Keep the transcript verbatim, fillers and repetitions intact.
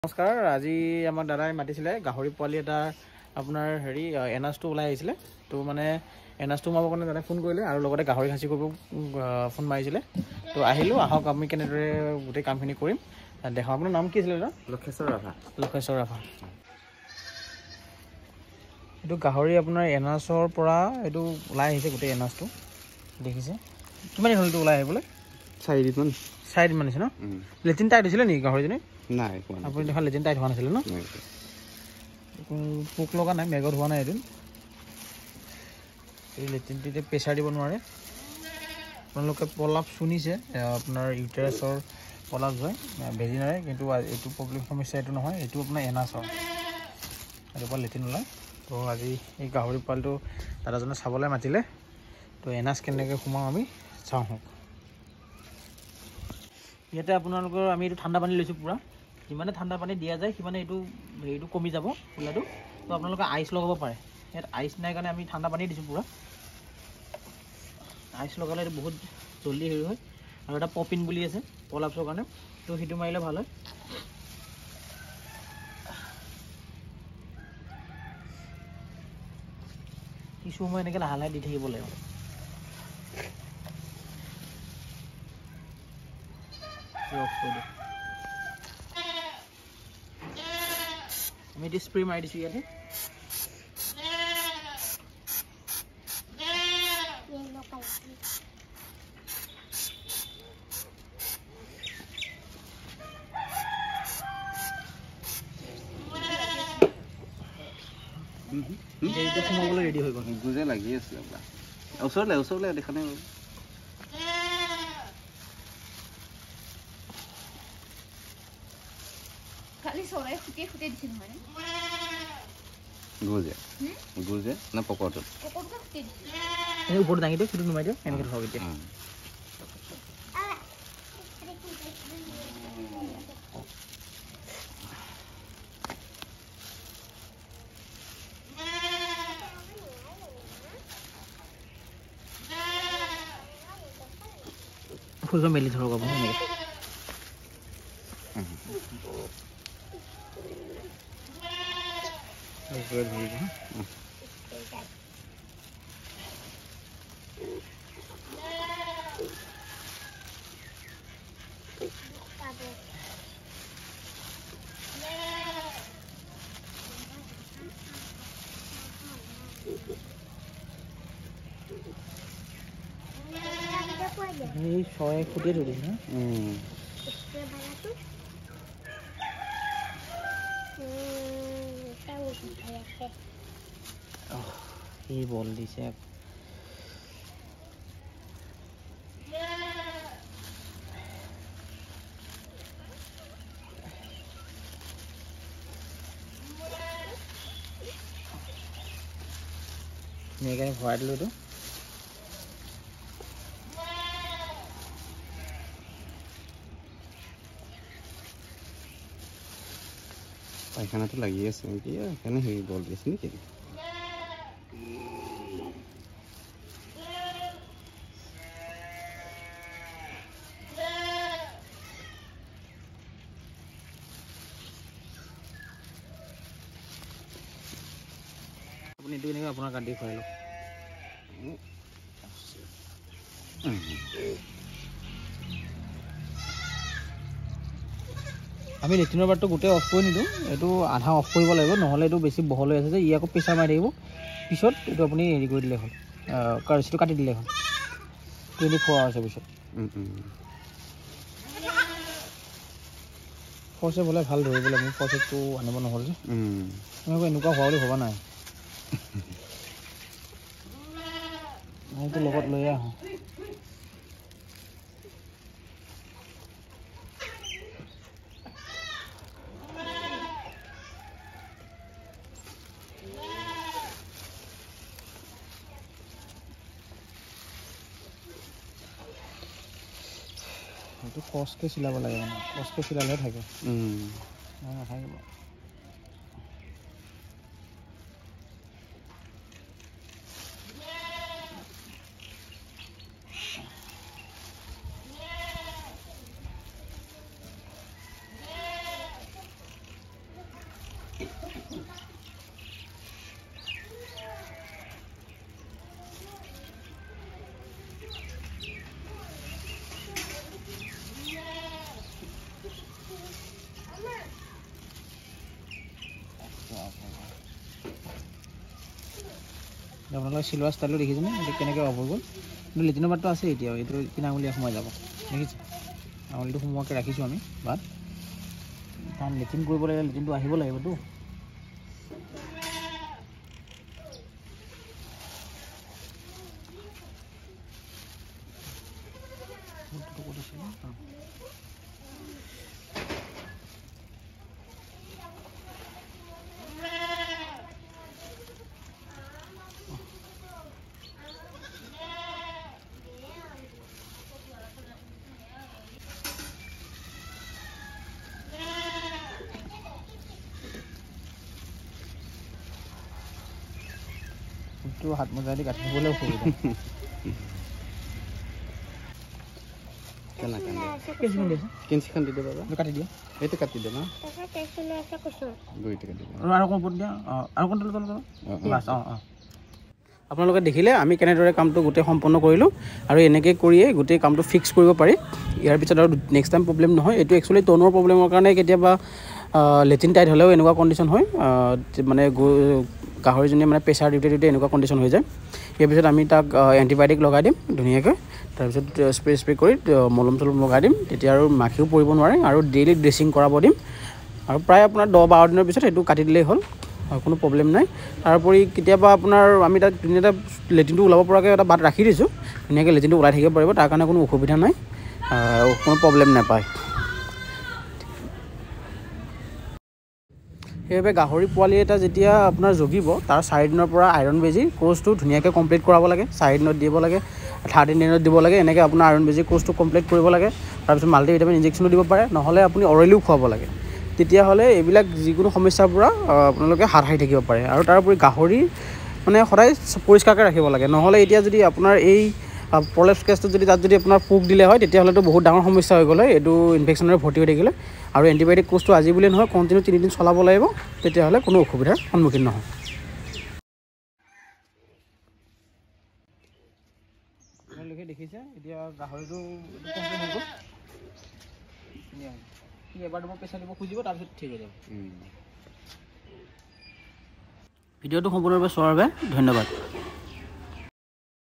নমস্কাৰ আজি আমাক দাদাই মাতিছিলে গাহৰি পোৱালি এটা আপোনাৰ হেৰি এনাজটো ওলাই আহিছিলে তো মানে এনাজটো মাবৰ কাৰণে দাদাই ফোন কৰিলে আৰু লগতে গাহৰি খাচি কৰিব ফোন মাৰিছিলে তো আহিলোঁ আহক আমি কেনেদৰে গোটেই কামখিনি কৰিম দেখাম। আপোনাৰ নাম কি আছিলে দাদা? লক্ষেশ্বৰ ৰাভা। লক্ষেশ্বৰ ৰাভা। এইটো গাহৰি আপোনাৰ এনাজৰ পৰা এইটো ওলাই আহিছে গোটেই এনাজটো দেখিছে কিমান দিন হ'ল এইটো ওলাই আহিবলৈ? চাৰিদিনমান চাৰিদিনমান হৈছে ন? লেট্ৰিন টাইট হৈছিলে নেকি গাহৰিজনী? নাই আপুনি দেখা লেট্ৰিন টাইট হোৱা নাছিলে ন? পোক লগা নাই, মেগত হোৱা নাই এদিন। এই লেট্ৰিনটো এতিয়া প্ৰেছাৰ দিব নোৱাৰে। আপোনালোকে পলাপ শুনিছে আপোনাৰ ইউটেৰাছৰ পলাপ হয় ভেজিনাৰে, কিন্তু এইটো প্ৰব্লেম সমস্যা এইটো নহয়, এইটো আপোনাৰ এনাছৰ এইটোৰ পৰা লেট্ৰিন ওলায়। তো আজি এই গাহৰি পোৱালিটো দাদাজনে চাবলৈ মাতিলে, তো এনাজ কেনেকৈ সোমাওঁ আমি চাওঁ। হওক ইয়াতে আপোনালোকৰ আমি এইটো ঠাণ্ডা পানী লৈছোঁ পূৰা, যিমানে ঠাণ্ডা পানী দিয়া যায় সিমানে এইটো হেৰিটো কমি যাব ফুলাটো। তো আপোনালোকে আইচ লগাব পাৰে, ইয়াত আইচ নাই কাৰণে আমি ঠাণ্ডা পানী দিছোঁ পূৰা। আইচ লগালে এইটো বহুত জল্দি হেৰি হয়। আৰু এটা পপিন বুলি আছে পলাপছৰ কাৰণে, তো সেইটো মাৰিলে ভাল হয়। কিছু সময় এনেকৈ লাহে লাহে দি থাকিব লাগিব। আমি এইটো স্প্ৰে মাৰি দিছোঁ ইয়াতে। এতিয়া সোমাবলৈ ৰেডি হৈ গ'ল। গুজে লাগি আছিলে আপোনাৰ ওচৰলৈ ওচৰলৈ দেখা নাই। খালি চৰাই খুটিয়ে খুটিয়ে দিছে নহয় গুজে গুজে না পকৰটো পকৰটো খুটিয়ে দিছে। এই ওপৰত দাঙি দিয়ক, সেইটো নুমাই দিয়ক, এনেকৈ ধৰক এতিয়া। ফুলকৈ মেলি ধৰক আপুনি এনেকৈ। এই ছয় ফুটিয়ে ধৰি দিছে ন? এই বল দিছে সেইকাৰণে ভৰাই দিলোঁ এইটো। পায়খানাটো লাগি আছে এতিয়া, সেইকাৰণে হেৰি বল দিছে নেকি? আপুনি এইটো এনেকৈ আপোনাৰ গাড়ী খুৱাই লওক। আমি লেট্ৰিনৰ বাৰটো গোটেই অফ কৰি নিদিওঁ, এইটো আধা অফ কৰিব লাগিব, নহ'লে এইটো বেছি বহল হৈ আছে যে ই আকৌ প্ৰেছাৰ মাৰি থাকিব। পিছত এইটো আপুনি হেৰি কৰি দিলে হ'ল, কাৰ্চিটো কাটি দিলে হ'ল টুৱেণ্টি ফ'ৰ আৱাৰ্ছৰ পিছত। ফৰ্চেপ হ'লে ভাল ধৰিবলৈ, মোৰ ফৰ্চেপটো আনিব নহ'ল যে। এনেকুৱা এনেকুৱা হোৱা বুলি ভবা নাই। মইতো লগত লৈয়ে আহোঁ। এইটো কচকৈ চিলাব লাগে, মানে কচকৈ চিলালেহে থাকে, নাথাকিব। আপোনালোকে চিলোৱা ষ্টাইলটো দেখিছেনে এইটো কেনেকৈ অফ হৈ গ'ল কিন্তু লেট্ৰিনৰ বাটটো আছে এতিয়াও এইটো কিনা আঙুলিয়া সোমাই যাব দেখিছে আঙুলিটো সোমোৱাকৈ ৰাখিছোঁ আমি বাট কাৰণ লেট্ৰিন কৰিব লাগিলে লেট্ৰিনটো আহিব লাগিবতো তো হাত মজা দি কাটি দিবলৈ অসুবিধা কেনা কান্দে কেঁচিখন দিছে কেঞ্চিখন দি দে বাবা কাটি দিয়া এইটো কাটি দে না দুইটা কাটি দে আৰু অকণ ওপৰত দিয়া অঁ আৰু অকণ তলত তলত বাছ অঁ অঁ আপোনালোকে দেখিলে আমি কেনেদৰে কামটো গোটেই সম্পন্ন কৰিলোঁ আৰু এনেকৈ কৰিয়ে গোটেই কামটো ফিক্স কৰিব পাৰি ইয়াৰ পিছত আৰু নেক্সট টাইম প্ৰব্লেম নহয় এইটো একচুৱেলি টনৰ প্ৰব্লেমৰ কাৰণে কেতিয়াবা লেট্ৰিন টাইট হ'লেও এনেকুৱা কণ্ডিশ্যন হয় মানে গাহৰিজনীয়ে মানে প্ৰেছাৰ দিওঁতে দিওঁতে এনেকুৱা কণ্ডিশ্যন হৈ যায় ইয়াৰ পিছত আমি তাক এণ্টিবায়'টিক লগাই দিম ধুনীয়াকৈ তাৰপিছত স্প্ৰে স্প্ৰে কৰি মলম চলম লগাই দিম তেতিয়া আৰু মাখিও পৰিব নোৱাৰে আৰু ডেইলি ড্ৰেছিং কৰাব দিম আৰু প্ৰায় আপোনাৰ দহ বাৰ দিনৰ পিছত সেইটো কাটি দিলেই হ'ল কোনো প্ৰব্লেম নাই তাৰোপৰি কেতিয়াবা আপোনাৰ আমি তাত ধুনীয়া এটা লেট্ৰিনটো ওলাব পৰাকৈ এটা বাট ৰাখি দিছোঁ ধুনীয়াকৈ লেট্ৰিনটো ওলাই থাকিব পাৰিব তাৰ কাৰণে কোনো অসুবিধা নাই কোনো প্ৰব্লেম নাপায় সেইবাবে গাহৰি পোৱালি এটা যেতিয়া আপোনাৰ জগিব তাৰ চাৰিদিনৰ পৰা আইৰণ বেজী কোৰ্চটো ধুনীয়াকৈ কমপ্লিট কৰাব লাগে চাৰিদিনত দিব লাগে থাৰ্টিন দিনত দিব লাগে এনেকৈ আপোনাৰ আইৰণ বেজী কোৰ্চটো কমপ্লিট কৰিব লাগে তাৰপিছত মাল্টিভিটামিন ইনজেকশ্যনো দিব পাৰে নহ'লে আপুনি অৰেলিও খুৱাব লাগে তেতিয়াহ'লে এইবিলাক যিকোনো সমস্যাৰ পৰা আপোনালোকে হাত সাৰি থাকিব পাৰে আৰু তাৰোপৰি গাহৰি মানে সদায় পৰিষ্কাৰকৈ ৰাখিব লাগে নহ'লে এতিয়া যদি আপোনাৰ এই প্ৰলেপছ কেছটো যদি তাত যদি আপোনাৰ পোক দিলে হয় তেতিয়াহ'লেতো বহুত ডাঙৰ সমস্যা হৈ গ'ল হয় এইটো ইনফেকশ্যনেৰে ভৰ্তি হৈ থাকিলে আৰু এণ্টিবায়'টিক কোৰ্চটো আজি বুলি নহয় কণ্টিনিউ তিনিদিন চলাব লাগিব তেতিয়াহ'লে কোনো অসুবিধাৰ সন্মুখীন নহয় আপোনালোকে দেখিছে এতিয়া গাহৰিটো কমপ্লিট হৈ গ'ল সি এবাৰ তোমাৰ প্ৰেছাৰ দিব খুজিব তাৰপিছত ঠিক হৈ যাব ভিডিঅ'টো সম্পূৰ্ণৰূপে চোৱাৰ বাবে ধন্যবাদ